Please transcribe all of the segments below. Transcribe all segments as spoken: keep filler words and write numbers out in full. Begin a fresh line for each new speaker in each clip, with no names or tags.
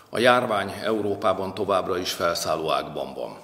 A járvány Európában továbbra is felszálló ágban van.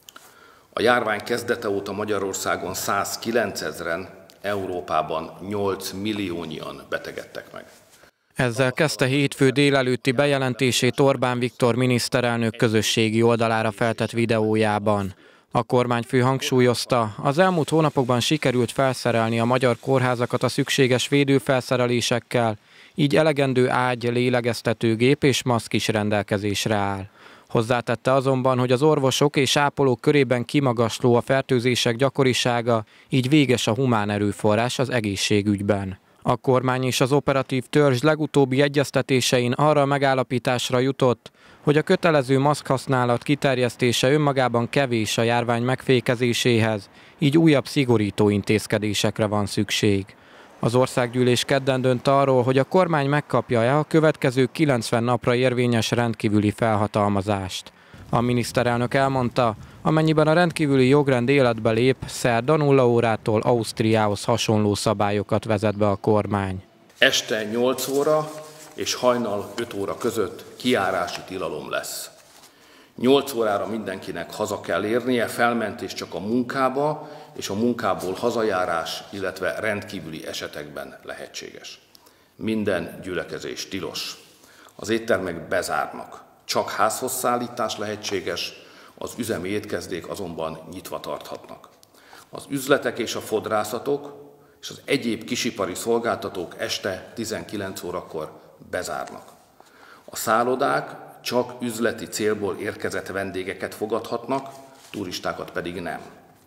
A járvány kezdete óta Magyarországon százkilencezren, Európában nyolc milliónyian betegedtek meg.
Ezzel kezdte hétfő délelőtti bejelentését Orbán Viktor miniszterelnök közösségi oldalára feltett videójában. A kormányfő hangsúlyozta, az elmúlt hónapokban sikerült felszerelni a magyar kórházakat a szükséges védőfelszerelésekkel, így elegendő ágy, lélegeztetőgép és maszk is rendelkezésre áll. Hozzátette azonban, hogy az orvosok és ápolók körében kimagasló a fertőzések gyakorisága, így véges a humán erőforrás az egészségügyben. A kormány és az operatív törzs legutóbbi egyeztetésein arra a megállapításra jutott, hogy a kötelező maszkhasználat kiterjesztése önmagában kevés a járvány megfékezéséhez, így újabb szigorító intézkedésekre van szükség. Az országgyűlés kedden dönt arról, hogy a kormány megkapja-e a következő kilencven napra érvényes rendkívüli felhatalmazást. A miniszterelnök elmondta, amennyiben a rendkívüli jogrend életbe lép, szerda nulla órától Ausztriához hasonló szabályokat vezet be a kormány.
Este nyolc óra és hajnal öt óra között kijárási tilalom lesz. nyolc órára mindenkinek haza kell érnie, felmentés csak a munkába, és a munkából hazajárás, illetve rendkívüli esetekben lehetséges. Minden gyülekezés tilos. Az éttermek bezárnak. Csak házhoz szállítás lehetséges, az üzemi étkezdék azonban nyitva tarthatnak. Az üzletek és a fodrászatok és az egyéb kisipari szolgáltatók este tizenkilenc órakor bezárnak. A szállodák csak üzleti célból érkezett vendégeket fogadhatnak, turistákat pedig nem.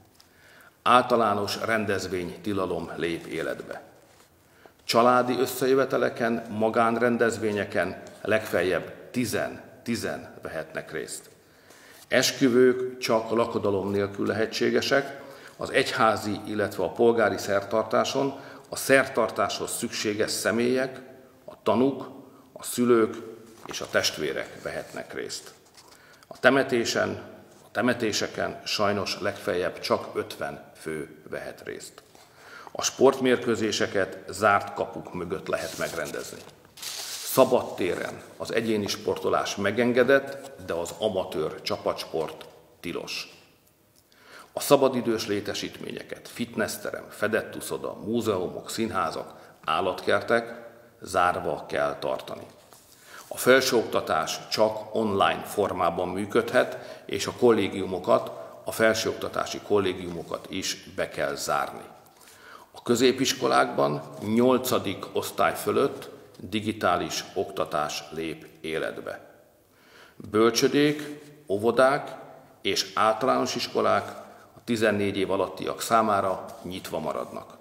Általános rendezvénytilalom lép életbe. Családi összejöveteleken, magánrendezvényeken legfeljebb tízen, tízen vehetnek részt. Esküvők csak lakodalom nélkül lehetségesek, az egyházi, illetve a polgári szertartáson a szertartáshoz szükséges személyek, a tanúk, a szülők és a testvérek vehetnek részt. A temetésen, a temetéseken sajnos legfeljebb csak ötven fő vehet részt. A sportmérkőzéseket zárt kapuk mögött lehet megrendezni. Szabadtéren az egyéni sportolás megengedett, de az amatőr csapatsport tilos. A szabadidős létesítményeket, fitnessterem, fedett uszoda, múzeumok, színházak, állatkertek zárva kell tartani. A felsőoktatás csak online formában működhet, és a kollégiumokat, a felsőoktatási kollégiumokat is be kell zárni. A középiskolákban nyolcadik osztály fölött digitális oktatás lép életbe. Bölcsödék, óvodák és általános iskolák a tizennégy év alattiak számára nyitva maradnak.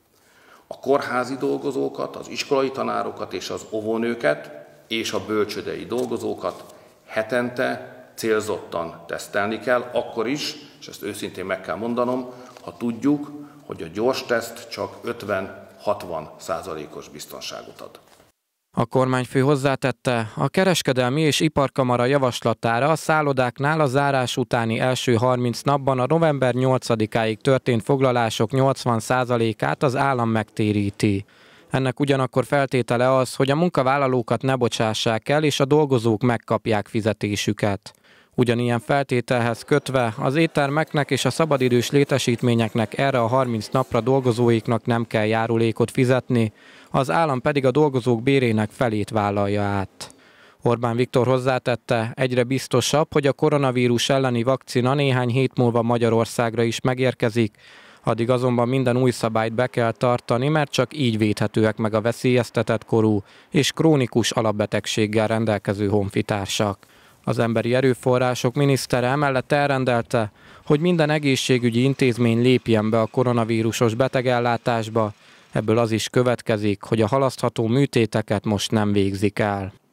A kórházi dolgozókat, az iskolai tanárokat és az óvónőket és a bölcsődei dolgozókat hetente célzottan tesztelni kell, akkor is, és ezt őszintén meg kell mondanom, ha tudjuk, hogy a gyors teszt csak ötven-hatvan százalékos biztonságot ad.
A kormányfő hozzátette, a kereskedelmi és iparkamara javaslatára a szállodáknál a zárás utáni első harminc napban a november nyolcadikáig történt foglalások nyolcvan százalékát az állam megtéríti. Ennek ugyanakkor feltétele az, hogy a munkavállalókat ne bocsássák el, és a dolgozók megkapják fizetésüket. Ugyanilyen feltételhez kötve az éttermeknek és a szabadidős létesítményeknek erre a harminc napra dolgozóiknak nem kell járulékot fizetni, az állam pedig a dolgozók bérének felét vállalja át. Orbán Viktor hozzátette, egyre biztosabb, hogy a koronavírus elleni vakcina néhány hét múlva Magyarországra is megérkezik, addig azonban minden új szabályt be kell tartani, mert csak így védhetőek meg a veszélyeztetett korú és krónikus alapbetegséggel rendelkező honfitársak. Az emberi erőforrások minisztere emellett elrendelte, hogy minden egészségügyi intézmény lépjen be a koronavírusos betegellátásba, ebből az is következik, hogy a halasztható műtéteket most nem végzik el.